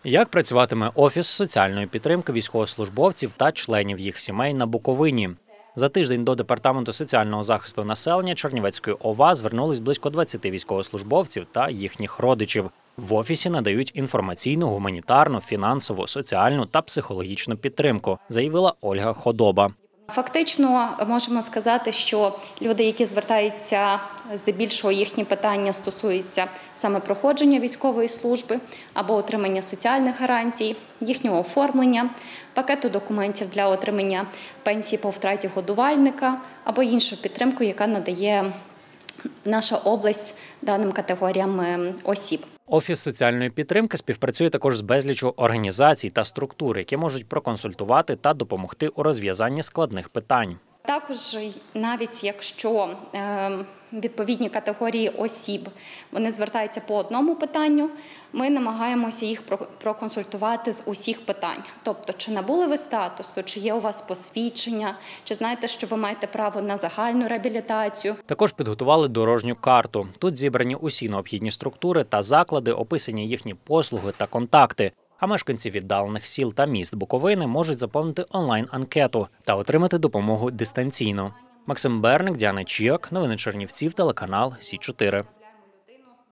Як працюватиме Офіс соціальної підтримки військовослужбовців та членів їх сімей на Буковині? За тиждень до Департаменту соціального захисту населення Чернівецької ОВА звернулись близько 20 військовослужбовців та їхніх родичів. В Офісі надають інформаційну, гуманітарну, фінансову, соціальну та психологічну підтримку, заявила Ольга Ходоба. Фактично, можемо сказати, що люди, які звертаються, здебільшого їхні питання стосуються саме проходження військової служби або отримання соціальних гарантій, їхнього оформлення, пакету документів для отримання пенсії по втраті годувальника або іншу підтримку, яка надає наша область даним категоріям осіб. Офіс соціальної підтримки співпрацює також з безліччю організацій та структур, які можуть проконсультувати та допомогти у розв'язанні складних питань. Також, навіть якщо відповідні категорії осіб, вони звертаються по одному питанню, ми намагаємося їх проконсультувати з усіх питань. Тобто, чи набули ви статусу, чи є у вас посвідчення, чи знаєте, що ви маєте право на загальну реабілітацію. Також підготували дорожню карту. Тут зібрані усі необхідні структури та заклади, описані їхні послуги та контакти. А мешканці віддалених сіл та міст Буковини можуть заповнити онлайн-анкету та отримати допомогу дистанційно. Максим Берник, Діана Чіок. Новини Чернівців, телеканал Сі 4.